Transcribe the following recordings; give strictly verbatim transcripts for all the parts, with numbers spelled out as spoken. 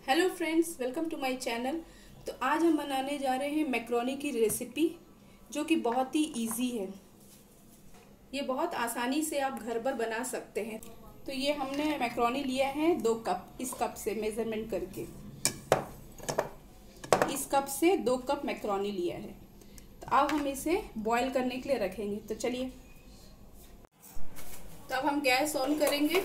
Hello friends, welcome to my channel. तो आज हम बनाने जा रहे हैं मैक्रोनी की रेसिपी, जो कि बहुत ही इजी है। ये बहुत आसानी से आप घर पर बना सकते हैं। तो ये हमने मैक्रोनी लिया है दो कप, इस कप से मेजरमेंट करके इस कप से दो कप मैक्रोनी लिया है। तो अब हम इसे बॉईल करने के लिए रखेंगे। तो चलिए, तो अब हम गैस ऑन करेंगे,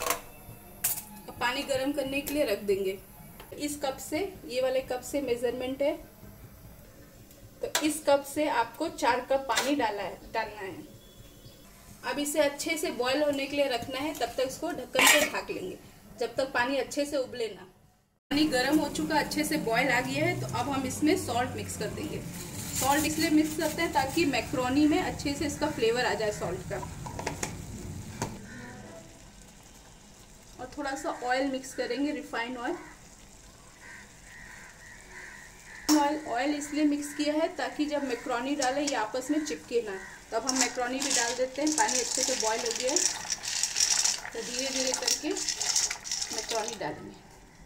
पानी गर्म करने के लिए रख देंगे। इस कप से, ये वाले कप से मेजरमेंट है, तो इस कप से आपको चार कप पानी डाला है डालना है। अब इसे अच्छे से बॉईल होने के लिए रखना है, तब तक इसको ढक्कन से ढक लेंगे जब तक पानी अच्छे से उबले ना। पानी गर्म हो चुका, अच्छे से बॉईल आ गया है। तो अब हम इसमें सॉल्ट मिक्स कर देंगे। सॉल्ट इसलिए मिक्स करते हैं ताकि मैक्रोनी में अच्छे से इसका फ्लेवर आ जाए सॉल्ट का। और थोड़ा सा ऑयल मिक्स करेंगे, रिफाइंड ऑयल। ऑयल ऑयल इसलिए मिक्स किया है ताकि जब मैक्रोनी डालें ये आपस में चिपके ना। तो अब हम मैक्रोनी भी डाल देते हैं। पानी अच्छे से बॉईल हो गया है, तो धीरे धीरे करके मैक्रोनी डालेंगे।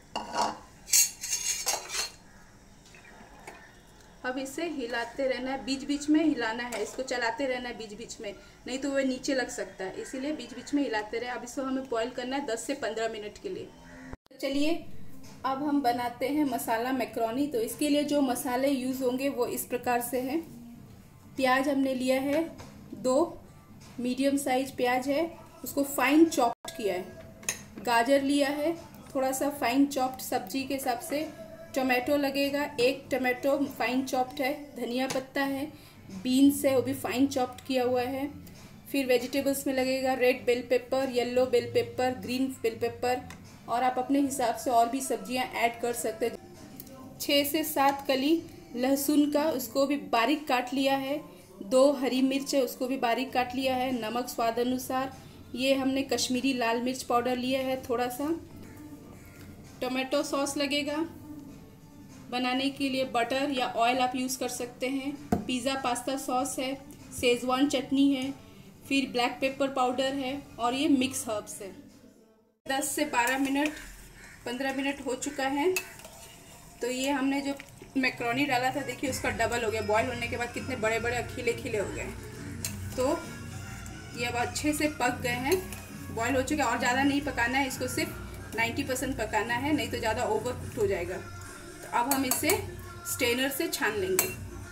अब इसे हिलाते रहना है, बीच बीच में हिलाना है, इसको चलाते रहना है बीच बीच में, नहीं तो वह नीचे लग सकता है, इसीलिए बीच बीच में हिलाते रहे। अब इसको हमें बॉईल करना है दस से पंद्रह मिनट के लिए। चलिए, अब हम बनाते हैं मसाला मैक्रोनी। तो इसके लिए जो मसाले यूज़ होंगे वो इस प्रकार से हैं। प्याज हमने लिया है, दो मीडियम साइज प्याज है, उसको फाइन चॉप्ड किया है। गाजर लिया है, थोड़ा सा फाइन चॉप्ड सब्जी के हिसाब से। टमाटो लगेगा, एक टमाटो फाइन चॉप्ड है। धनिया पत्ता है, बीन्स है, वो भी फाइन चॉप्ड किया हुआ है। फिर वेजिटेबल्स में लगेगा red bell pepper, yellow bell pepper, green bell pepper, और आप अपने हिसाब से और भी सब्जियां ऐड कर सकते हैं। छः से सात कली लहसुन का, उसको भी बारीक काट लिया है। दो हरी मिर्च है, उसको भी बारीक काट लिया है। नमक स्वाद अनुसार। ये हमने कश्मीरी लाल मिर्च पाउडर लिया है थोड़ा सा। टोमेटो सॉस लगेगा बनाने के लिए, बटर या ऑयल आप यूज़ कर सकते हैं। पिज़्ज़ा पास्ता सॉस है, शेजवान चटनी है, फिर ब्लैक पेपर पाउडर है, और ये मिक्स हर्ब्स है। दस से बारह मिनट पंद्रह मिनट हो चुका है। तो ये हमने जो मैक्रोनी डाला था, देखिए उसका डबल हो गया। बॉईल होने के बाद कितने बड़े बड़े खिले खिले हो गए। तो ये अब अच्छे से पक गए हैं, बॉईल हो चुके हैं। और ज़्यादा नहीं पकाना है इसको, सिर्फ नब्बे परसेंट पकाना है, नहीं तो ज़्यादा ओवर कुक हो जाएगा। तो अब हम इसे स्ट्रेनर से छान लेंगे।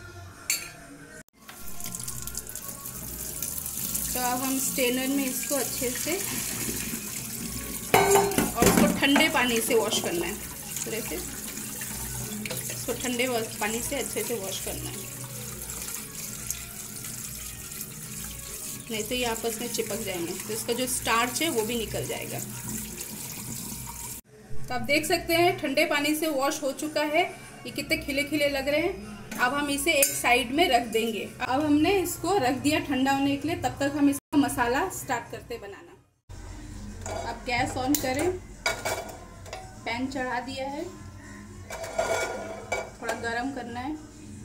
तो अब हम स्ट्रेनर में इसको अच्छे से, और इसको ठंडे पानी से वॉश करना है। इस तरह से इसको ठंडे पानी से अच्छे से वॉश करना है, नहीं तो ये आपस में चिपक जाएंगे। तो इसका जो स्टार्च है वो भी निकल जाएगा। तो आप देख सकते हैं ठंडे पानी से वॉश हो चुका है। ये कितने खिले खिले लग रहे हैं। अब हम इसे एक साइड में रख देंगे। अब हमने इसको रख दिया ठंडा होने के लिए, तब तक हम इसका मसाला स्टार्ट करते बनाना। अब गैस ऑन करें, पैन चढ़ा दिया है, थोड़ा गरम करना है।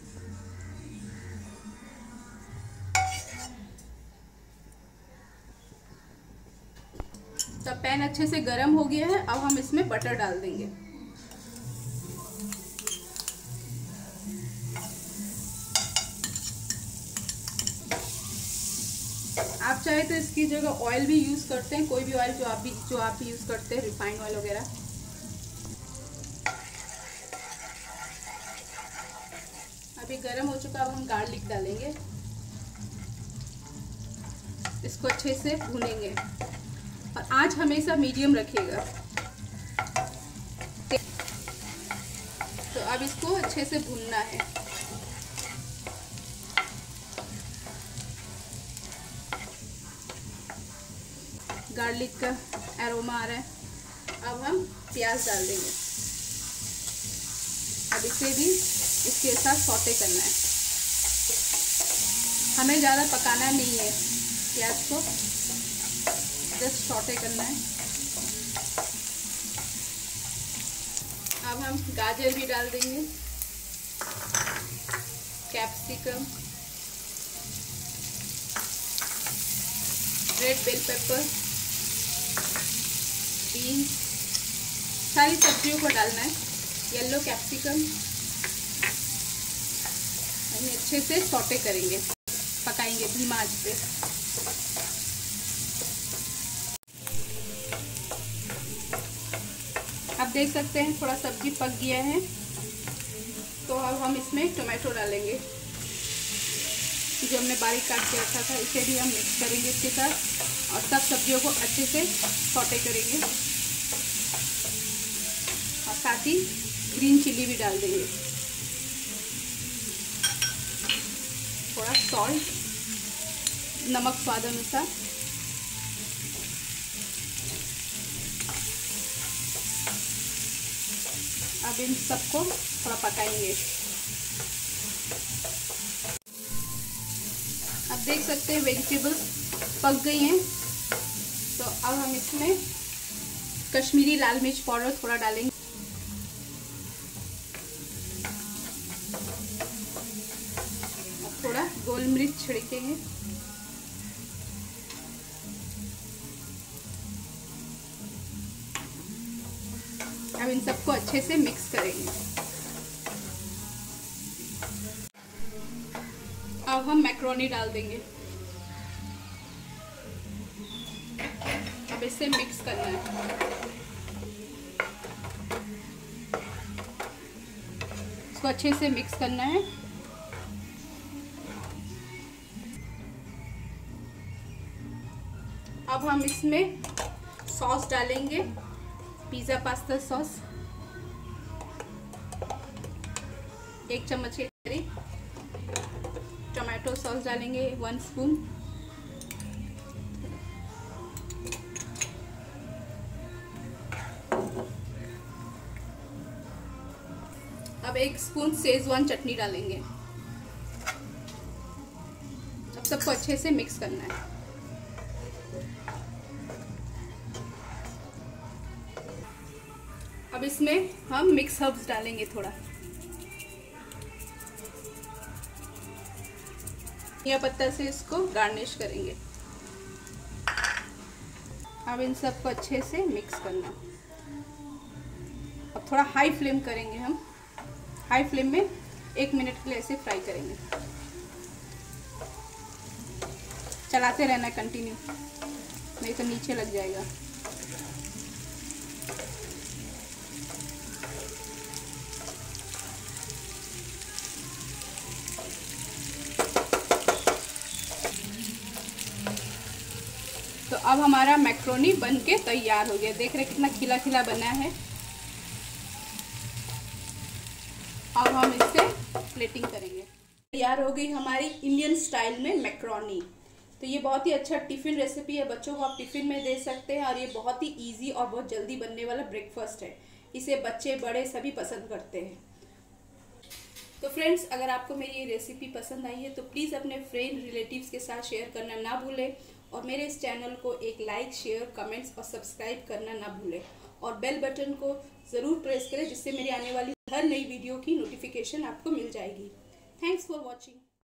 तो पैन अच्छे से गरम हो गया है। अब हम इसमें बटर डाल देंगे। आप चाहे तो इसकी जगह ऑयल भी यूज़ करते हैं, कोई भी ऑयल जो आप भी जो आप भी यूज़ करते हैं, रिफाइंड ऑयल वगैरह। अभी गरम हो चुका, अब हम गार्लिक डालेंगे, इसको अच्छे से भूनेंगे, और आंच हमेशा मीडियम रखिएगा। तो अब इसको अच्छे से भूनना है। गार्लिक का एरोमा आ रहा है। अब हम प्याज डाल देंगे। अब इसे भी इसके साथ सौटे करना है। हमें ज़्यादा पकाना नहीं है प्याज को, जस्ट सौटे करना है। अब हम गाजर भी डाल देंगे, capsicum, red bell pepper, beans, सारी सब्जियों को डालना है। येलो कैप्सिकम हम अच्छे से सौटे करेंगे, पकाएंगे धीमा आंच पे। आप देख सकते हैं थोड़ा सब्जी पक गया है, तो अब हम इसमें टोमेटो डालेंगे जो हमने बारीक काट के रखा था। इसे भी हम मिक्स करेंगे इसके साथ और सब सब्जियों को अच्छे से सौटे करेंगे और साथ ही ग्रीन चिली भी डाल देंगे, थोड़ा सॉल्ट, नमक स्वाद अनुसार। अब इन सबको थोड़ा पकाएंगे। अब देख सकते हैं वेजिटेबल्स पक गई हैं, तो अब हम इसमें कश्मीरी लाल मिर्च पाउडर थोड़ा डालेंगे और थोड़ा गोल मिर्च छिड़केंगे। अब इन सबको अच्छे से मिक्स करेंगे। अब हम मैक्रोनी डाल देंगे। अब इसे मिक्स करना है। इसको अच्छे से मिक्स करना है। अब हम इसमें सॉस डालेंगे, पिज़्ज़ा पास्ता सॉस एक चम्मच के करीब। टोमेटो सॉस डालेंगे वन स्पून। अब एक स्पून शेजवान चटनी डालेंगे। अब सबको अच्छे से मिक्स करना है। अब इसमें हम मिक्स हर्ब्स डालेंगे थोड़ा, धनिया पत्ता से इसको गार्निश करेंगे। अब इन सबको अच्छे से मिक्स करना। अब थोड़ा हाई फ्लेम करेंगे हम, हाई फ्लेम में एक मिनट के लिए ऐसे फ्राई करेंगे। चलाते रहना कंटिन्यू, नहीं तो नीचे लग जाएगा। तो अब हमारा मैक्रोनी बन के तैयार हो गया। देख रहे कितना खिला खिला बना है। अब हम इसे प्लेटिंग करेंगे। तैयार हो गई हमारी इंडियन स्टाइल में मैक्रोनी। तो ये बहुत ही अच्छा टिफ़िन रेसिपी है, बच्चों को आप टिफ़िन में दे सकते हैं और ये बहुत ही इजी और बहुत जल्दी बनने वाला ब्रेकफास्ट है। इसे बच्चे बड़े सभी पसंद करते हैं। तो फ्रेंड्स, अगर आपको मेरी ये रेसिपी पसंद आई है तो प्लीज़ अपने फ्रेंड रिलेटिव्स के साथ शेयर करना ना भूलें और मेरे इस चैनल को एक लाइक, शेयर, कमेंट्स और सब्सक्राइब करना ना भूलें और बेल बटन को ज़रूर प्रेस करें, जिससे मेरी आने वाली हर नई वीडियो की नोटिफिकेशन आपको मिल जाएगी। Thanks for watching.